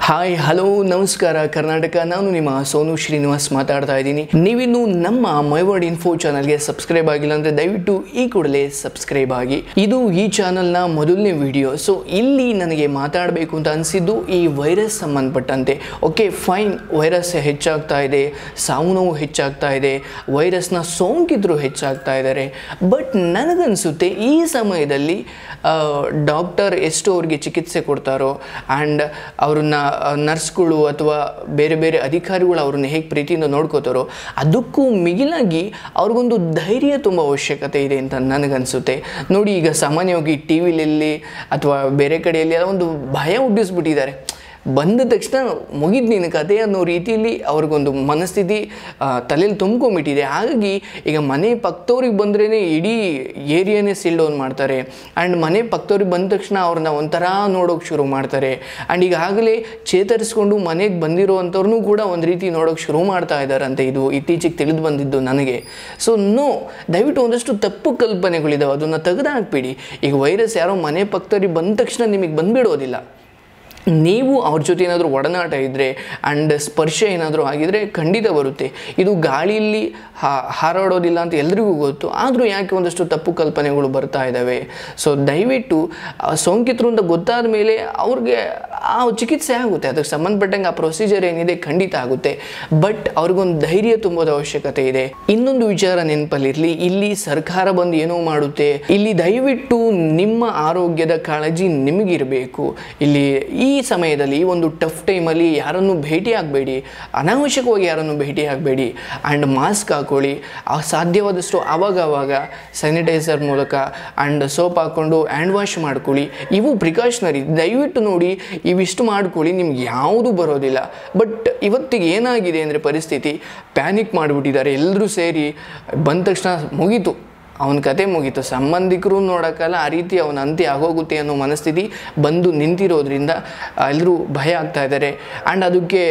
Hi hello ನಮಸ್ಕಾರ ಕರ್ನಾಟಕ. ನಾನು ನಿಮ್ಮ ಸೋನು ಶ್ರೀನಿವಾಸ್ ಮಾತಾಡ್ತಾ ಇದ್ದೀನಿ. ನೀವಿನ್ನು ನಮ್ಮ ಮೈ ವರ್ಡ್ ಇನ್ಫೋ ಚಾನಲ್ಗೆ ಸಬ್ಸ್ಕ್ರೈಬ್ ಆಗಿಲ್ಲ ಅಂದರೆ ದಯವಿಟ್ಟು ಈ ಕೂಡಲೇ ಸಬ್ಸ್ಕ್ರೈಬ್ ಆಗಿ. ಇದು ಈ ಚಾನಲ್ನ ಮೊದಲನೇ ವಿಡಿಯೋ. ಸೊ ಇಲ್ಲಿ ನನಗೆ ಮಾತಾಡಬೇಕು ಅಂತ ಅನಿಸಿದ್ದು ಈ ವೈರಸ್ ಸಂಬಂಧಪಟ್ಟಂತೆ. ಓಕೆ ಫೈನ್, ವೈರಸ್ ಹೆಚ್ಚಾಗ್ತಾ ಇದೆ, ಸಾವು ನೋವು ಹೆಚ್ಚಾಗ್ತಾ ಇದೆ, ವೈರಸ್ನ ಸೋಂಕಿತರು ಹೆಚ್ಚಾಗ್ತಾ ಇದ್ದಾರೆ. ಬಟ್ ನನಗನ್ಸುತ್ತೆ ಈ ಸಮಯದಲ್ಲಿ ಡಾಕ್ಟರ್ ಎಷ್ಟು ಅವ್ರಿಗೆ ಚಿಕಿತ್ಸೆ ಕೊಡ್ತಾರೋ ಆ್ಯಂಡ್ ಅವ್ರನ್ನ ನರ್ಸ್ಗಳು ಅಥವಾ ಬೇರೆ ಬೇರೆ ಅಧಿಕಾರಿಗಳು ಅವ್ರನ್ನ ಹೇಗೆ ಪ್ರೀತಿಯಿಂದ ನೋಡ್ಕೋತಾರೋ ಅದಕ್ಕೂ ಮಿಗಿಲಾಗಿ ಅವ್ರಿಗೊಂದು ಧೈರ್ಯ ತುಂಬ ಅವಶ್ಯಕತೆ ಇದೆ ಅಂತ ನನಗನ್ಸುತ್ತೆ. ನೋಡಿ, ಈಗ ಸಾಮಾನ್ಯವಾಗಿ ಟಿ ವಿಲಿ ಅಥವಾ ಬೇರೆ ಕಡೆಯಲ್ಲಿ ಒಂದು ಭಯ ಹುಟ್ಟಿಸ್ಬಿಟ್ಟಿದ್ದಾರೆ. ಬಂದ ತಕ್ಷಣ ಮುಗಿದು ನಿನ್ನ ಕತೆ ಅನ್ನೋ ರೀತಿಯಲ್ಲಿ ಅವ್ರಿಗೊಂದು ಮನಸ್ಥಿತಿ ತಲೆಯಲ್ಲಿ ತುಂಬ್ಕೊಂಬಿಟ್ಟಿದೆ. ಹಾಗಾಗಿ ಈಗ ಮನೆ ಪಕ್ಕದವ್ರಿಗೆ ಬಂದ್ರೇ ಇಡೀ ಏರಿಯಾನೇ ಸೀಲ್ ಡೌನ್ ಮಾಡ್ತಾರೆ. ಆ್ಯಂಡ್ ಮನೆ ಪಕ್ಕದವ್ರಿಗೆ ಬಂದ ತಕ್ಷಣ ಅವ್ರನ್ನ ಒಂಥರ ನೋಡೋಕೆ ಶುರು ಮಾಡ್ತಾರೆ. ಆ್ಯಂಡ್ ಈಗಾಗಲೇ ಚೇತರಿಸ್ಕೊಂಡು ಮನೆಗೆ ಬಂದಿರೋ ಅಂಥವ್ರನ್ನೂ ಕೂಡ ಒಂದು ರೀತಿ ನೋಡೋಕೆ ಶುರು ಮಾಡ್ತಾ ಇದ್ದಾರಂತೆ. ಇದು ಇತ್ತೀಚೆಗೆ ತಿಳಿದು ಬಂದಿದ್ದು ನನಗೆ. ಸೊ ದಯವಿಟ್ಟು ಒಂದಷ್ಟು ತಪ್ಪು ಕಲ್ಪನೆಗಳಿದ್ದಾವೆ, ಅದನ್ನು ತೆಗೆದುಹಾಕ್ಬೇಡಿ. ಈಗ ವೈರಸ್ ಯಾರೋ ಮನೆ ಪಕ್ಕದವ್ರಿಗೆ ಬಂದ ತಕ್ಷಣ ನಿಮಗೆ ಬಂದುಬಿಡೋದಿಲ್ಲ. ನೀವು ಅವ್ರ ಜೊತೆ ಏನಾದರೂ ಒಡನಾಟ ಇದ್ದರೆ ಆ್ಯಂಡ್ ಸ್ಪರ್ಶ ಏನಾದರೂ ಆಗಿದರೆ ಖಂಡಿತ ಬರುತ್ತೆ. ಇದು ಗಾಳಿಯಲ್ಲಿ ಹಾರಾಡೋದಿಲ್ಲ ಅಂತ ಎಲ್ರಿಗೂ ಗೊತ್ತು. ಆದರೂ ಯಾಕೆ ಒಂದಷ್ಟು ತಪ್ಪು ಕಲ್ಪನೆಗಳು ಬರ್ತಾ ಇದ್ದಾವೆ. ಸೊ ದಯವಿಟ್ಟು ಸೋಂಕಿತರು ಅಂತ ಗೊತ್ತಾದ ಮೇಲೆ ಅವ್ರಿಗೆ ಆ ಚಿಕಿತ್ಸೆ ಆಗುತ್ತೆ, ಅದಕ್ಕೆ ಸಂಬಂಧಪಟ್ಟಂಗೆ ಆ ಪ್ರೊಸೀಜರ್ ಏನಿದೆ ಖಂಡಿತ ಆಗುತ್ತೆ. ಬಟ್ ಅವ್ರಿಗೊಂದು ಧೈರ್ಯ ತುಂಬೋದ ಅವಶ್ಯಕತೆ ಇದೆ. ಇನ್ನೊಂದು ವಿಚಾರ ನೆನಪಲ್ಲಿರಲಿ, ಇಲ್ಲಿ ಸರ್ಕಾರ ಬಂದು ಏನೋ ಮಾಡುತ್ತೆ, ಇಲ್ಲಿ ದಯವಿಟ್ಟು ನಿಮ್ಮ ಆರೋಗ್ಯದ ಕಾಳಜಿ ನಿಮಗಿರಬೇಕು. ಇಲ್ಲಿ ಈ ಸಮಯದಲ್ಲಿ ಈ ಒಂದು ಟಫ್ ಟೈಮಲ್ಲಿ ಯಾರನ್ನು ಭೇಟಿ ಆಗಬೇಡಿ, ಅನಾವಶ್ಯಕವಾಗಿ ಯಾರನ್ನು ಭೇಟಿ ಆಗಬೇಡಿ. ಆ್ಯಂಡ್ ಮಾಸ್ಕ್ ಹಾಕ್ಕೊಳ್ಳಿ, ಸಾಧ್ಯವಾದಷ್ಟು ಆವಾಗವಾಗ ಸ್ಯಾನಿಟೈಸರ್ ಮೂಲಕ ಆ್ಯಂಡ್ ಸೋಪ್ ಹಾಕ್ಕೊಂಡು ಹ್ಯಾಂಡ್ ವಾಶ್ ಮಾಡ್ಕೊಳ್ಳಿ. ಇವು ಪ್ರಿಕಾಷನರಿ. ದಯವಿಟ್ಟು ನೋಡಿ, ಇವಿಷ್ಟು ಮಾಡ್ಕೊಳ್ಳಿ, ನಿಮ್ಗೆ ಯಾವುದೂ ಬರೋದಿಲ್ಲ. ಬಟ್ ಇವತ್ತಿಗೆ ಏನಾಗಿದೆ ಅಂದರೆ ಪರಿಸ್ಥಿತಿ ಪ್ಯಾನಿಕ್ ಮಾಡಿಬಿಟ್ಟಿದ್ದಾರೆ. ಎಲ್ಲರೂ ಸೇರಿ ಬಂದ ತಕ್ಷಣ ಮುಗೀತು, ಅವನ ಕತೆ ಮುಗೀತು, ಸಂಬಂಧಿಕರು ನೋಡೋಕ್ಕಲ್ಲ, ಆ ರೀತಿ ಅವನ ಅಂತ್ಯ ಆಗೋಗುತ್ತೆ ಅನ್ನೋ ಮನಸ್ಥಿತಿ ಬಂದು ನಿಂತಿರೋದ್ರಿಂದ ಎಲ್ಲರೂ ಭಯ ಆಗ್ತಾ ಇದ್ದಾರೆ. ಆ್ಯಂಡ್ ಅದಕ್ಕೆ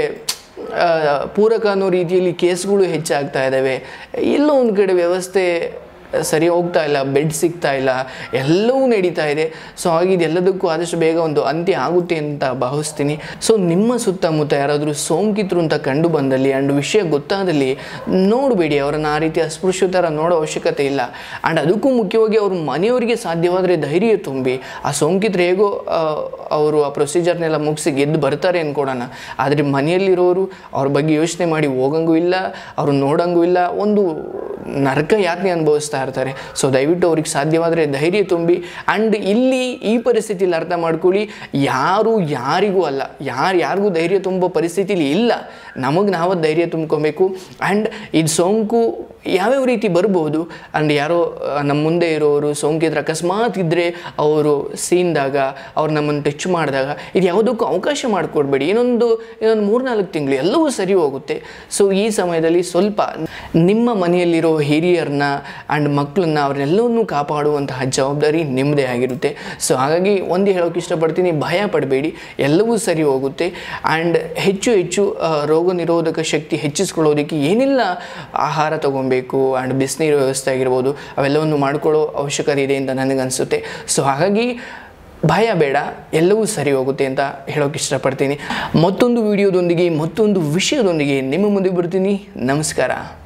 ಪೂರಕ ಅನ್ನೋ ರೀತಿಯಲ್ಲಿ ಕೇಸ್ಗಳು ಹೆಚ್ಚಾಗ್ತಾ ಇದ್ದಾವೆ. ಎಲ್ಲೋ ಒಂದು ಕಡೆ ವ್ಯವಸ್ಥೆ ಸರಿ ಹೋಗ್ತಾ ಇಲ್ಲ, ಬೆಡ್ ಸಿಗ್ತಾ ಇಲ್ಲ, ಎಲ್ಲವೂ ನಡೀತಾ ಇದೆ. ಸೊ ಹಾಗಿದ್ದು ಎಲ್ಲದಕ್ಕೂ ಆದಷ್ಟು ಬೇಗ ಒಂದು ಅಂತ್ಯ ಆಗುತ್ತೆ ಅಂತ ಭಾವಿಸ್ತೀನಿ. ಸೊ ನಿಮ್ಮ ಸುತ್ತಮುತ್ತ ಯಾರಾದರೂ ಸೋಂಕಿತರು ಅಂತ ಕಂಡು ಬಂದಲ್ಲಿ ಆ್ಯಂಡ್ ವಿಷಯ ಗೊತ್ತಾದಲ್ಲಿ ನೋಡಬೇಡಿ, ಅವರನ್ನು ಆ ರೀತಿ ಅಸ್ಪೃಶ್ಯತರ ನೋಡೋ ಅವಶ್ಯಕತೆ ಇಲ್ಲ. ಆ್ಯಂಡ್ ಅದಕ್ಕೂ ಮುಖ್ಯವಾಗಿ ಅವ್ರ ಮನೆಯವರಿಗೆ ಸಾಧ್ಯವಾದರೆ ಧೈರ್ಯ ತುಂಬಿ. ಆ ಸೋಂಕಿತರು ಹೇಗೋ ಅವರು ಆ ಪ್ರೊಸೀಜರ್ನೆಲ್ಲ ಮುಗಿಸಿ ಗೆದ್ದು ಬರ್ತಾರೆ ಅಂದ್ಕೊಡೋಣ. ಆದರೆ ಮನೆಯಲ್ಲಿರೋರು ಅವ್ರ ಬಗ್ಗೆ ಯೋಚನೆ ಮಾಡಿ ಹೋಗಂಗೂ ಇಲ್ಲ, ಅವ್ರು ನೋಡೋಂಗೂ ಇಲ್ಲ, ಒಂದು ನರಕ ಯಾತನೆ ಅನುಭವಿಸ್ತಾ ಇರ್ತಾರೆ. ಸೊ ದಯವಿಟ್ಟು ಅವ್ರಿಗೆ ಸಾಧ್ಯವಾದರೆ ಧೈರ್ಯ ತುಂಬಿ. ಆ್ಯಂಡ್ ಇಲ್ಲಿ ಈ ಪರಿಸ್ಥಿತಿಯಲ್ಲಿ ಅರ್ಥ ಮಾಡ್ಕೊಳ್ಳಿ, ಯಾರು ಯಾರಿಗೂ ಅಲ್ಲ, ಯಾರಿಗೂ ಧೈರ್ಯ ತುಂಬೋ ಪರಿಸ್ಥಿತಿಲಿ ಇಲ್ಲ. ನಮಗೆ ನಾವು ಧೈರ್ಯ ತುಂಬ್ಕೊಬೇಕು. ಆ್ಯಂಡ್ ಇದು ಸೋಂಕು ಯಾವ್ಯಾವ ರೀತಿ ಬರ್ಬೋದು. ಆ್ಯಂಡ್ ಯಾರೋ ನಮ್ಮ ಮುಂದೆ ಇರೋರು ಸೋಂಕಿದ್ರೆ ಅಕಸ್ಮಾತ್ ಇದ್ದರೆ ಅವರು ಸೀನ್ದಾಗ ಅವ್ರು ನಮ್ಮನ್ನು ಟಚ್ ಮಾಡಿದಾಗ ಇದು ಯಾವುದಕ್ಕೂ ಅವಕಾಶ ಮಾಡಿಕೊಡ್ಬೇಡಿ. ಇನ್ನೊಂದು 3-4 ತಿಂಗಳು ಎಲ್ಲವೂ ಸರಿ ಹೋಗುತ್ತೆ. ಸೊ ಈ ಸಮಯದಲ್ಲಿ ಸ್ವಲ್ಪ ನಿಮ್ಮ ಮನೆಯಲ್ಲಿರೋ ಹಿರಿಯರನ್ನ ಆ್ಯಂಡ್ ಮಕ್ಕಳನ್ನ ಅವರೆಲ್ಲವನ್ನೂ ಕಾಪಾಡುವಂತಹ ಜವಾಬ್ದಾರಿ ನಿಮ್ಮದೇ ಆಗಿರುತ್ತೆ. ಸೊ ಹಾಗಾಗಿ ಒಂದು ಹೇಳೋಕೆ ಇಷ್ಟಪಡ್ತೀನಿ, ಭಯ ಪಡಬೇಡಿ, ಎಲ್ಲವೂ ಸರಿ ಹೋಗುತ್ತೆ. ಆ್ಯಂಡ್ ಹೆಚ್ಚು ರೋಗ ನಿರೋಧಕ ಶಕ್ತಿ ಹೆಚ್ಚಿಸ್ಕೊಳ್ಳೋದಕ್ಕೆ ಏನೆಲ್ಲ ಆಹಾರ ತಗೊಬೇಕು ಆ್ಯಂಡ್ ಬಿಸಿನೀರು ವ್ಯವಸ್ಥೆ ಆಗಿರ್ಬೋದು ಅವೆಲ್ಲವನ್ನು ಮಾಡ್ಕೊಳ್ಳೋ ಅವಶ್ಯಕತೆ ಇದೆ ಅಂತ ನನಗನ್ಸುತ್ತೆ. ಸೊ ಹಾಗಾಗಿ ಭಯ ಬೇಡ, ಎಲ್ಲವೂ ಸರಿ ಹೋಗುತ್ತೆ ಅಂತ ಹೇಳೋಕೆ ಇಷ್ಟಪಡ್ತೀನಿ. ಮತ್ತೊಂದು ವಿಡಿಯೋದೊಂದಿಗೆ ಮತ್ತೊಂದು ವಿಷಯದೊಂದಿಗೆ ನಿಮ್ಮ ಮುಂದೆ ಬರ್ತೀನಿ. ನಮಸ್ಕಾರ.